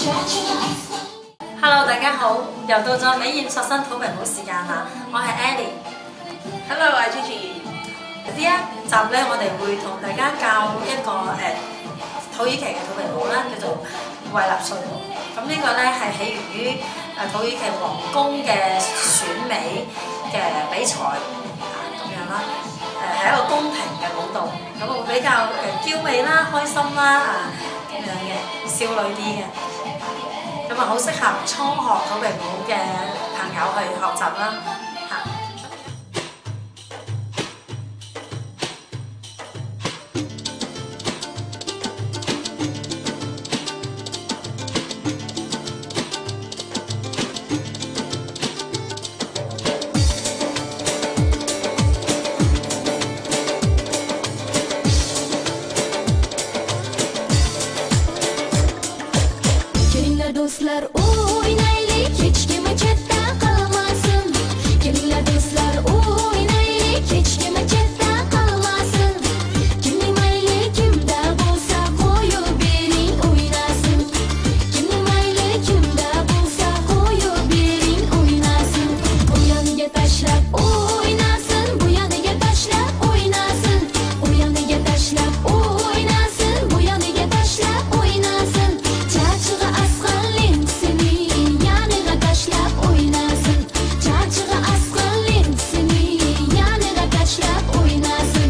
Hello， 大家好，又到咗美艷塑身土皮舞時間啦！我係 Ellie。Hello， 我係 Gigi。 呢一集咧，我哋會同大家教一個土耳其嘅土皮舞啦，叫做維納遜舞。咁呢個咧係起源於土耳其皇宮嘅選美嘅比賽咁樣啦。係一個宮廷嘅舞蹈，咁會比較嬌美啦、開心啦咁樣嘅少女啲嘅。咁啊，好適合初學土皮舞嘅朋友去學習啦嚇。 Dostlar oynaylik, hiç kimi chetda qolmasin. Kelinglar do'stlar oynaylik, hech kimi chetda qolmasin. Kimning mayli kimda bo'lsa qo'yib bering o'ynasin. Kimning mayli kimda bo'lsa qo'yib bering o'ynasin. U yoniga tashlab o'ynasin, bu yoniga tashlab o'ynasin. U yoniga tashlab o'ynasin, bu yoniga tashlab o'ynasin. Chachig'i asqanling seni yoniga tashlab o'ynasin. Chachig'i asqanling seni yoniga tashlab o'ynasin.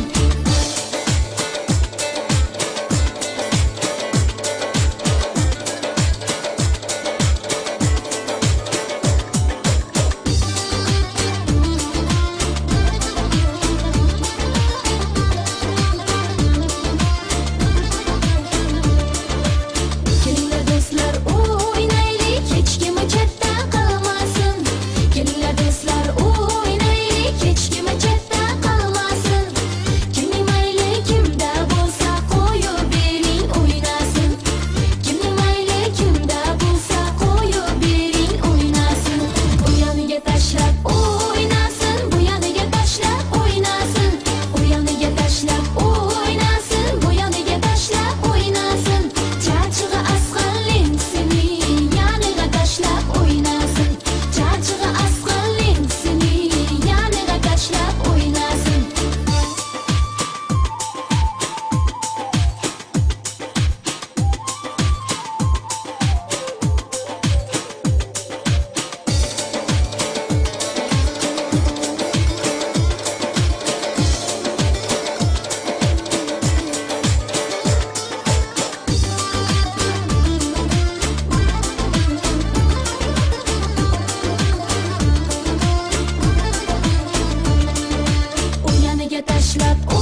Kelinglar do'stlar o'ynaylik, hech kimi chetda qolmasin. Kelinglar do'stlar o'ynaylik, hech kimi chetda qolmasin. Kimning mayli kimda bo'lsa qo'yib bering o'ynasin. Kimning mayli kimda bo'lsa qo'yib bering o'ynasin. U yoniga tashlab o'ynasin, bu yoniga tashlab o'ynasin. U yoniga tashlab o'ynasin, bu yoniga tashlab o'ynasin. Chachig'i asqanling seni yoniga tashlab o'ynasin. Chachig'i asqanling seni yoniga tashlab o'ynasin. U yoniga tashlab